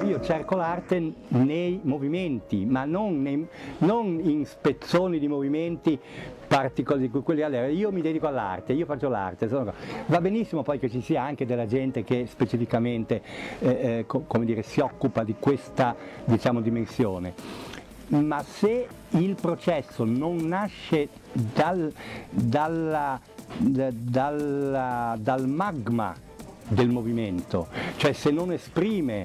io cerco l'arte nei movimenti, ma non in spezzoni di movimenti particolari, quelli all'era. Io mi dedico all'arte, io faccio l'arte, va benissimo poi che ci sia anche della gente che specificamente come dire, si occupa di questa, diciamo, dimensione, ma se il processo non nasce dal magma del movimento, cioè se non esprime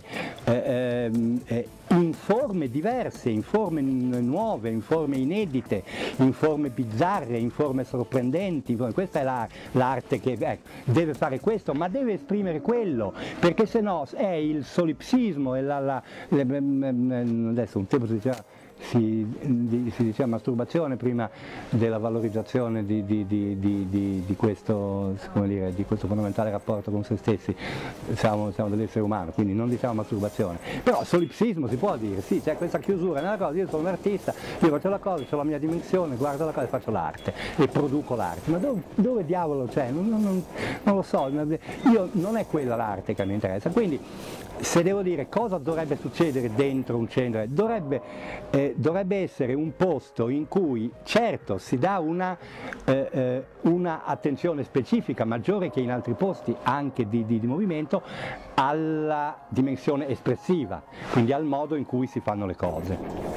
in forme diverse, in forme nuove, in forme inedite, in forme bizzarre, in forme sorprendenti, questa è l'arte che deve fare questo, ma deve esprimere quello, perché se no è il solipsismo, adesso un tempo si diceva masturbazione prima della valorizzazione di questo, come dire, di questo fondamentale rapporto con se stessi. Siamo dell'essere umano, quindi non diciamo masturbazione, però solipsismo si può dire, sì, c'è questa chiusura nella cosa, io sono un artista, io faccio la cosa, ho la mia dimensione, guardo la cosa e faccio l'arte e produco l'arte, ma dove diavolo c'è? Non lo so, io non è quella l'arte che mi interessa, quindi se devo dire cosa dovrebbe succedere dentro un centro, dovrebbe essere un posto in cui certo si dà una attenzione specifica, maggiore che in altri posti anche di movimento, alla dimensione espressiva, quindi al modo in cui si fanno le cose.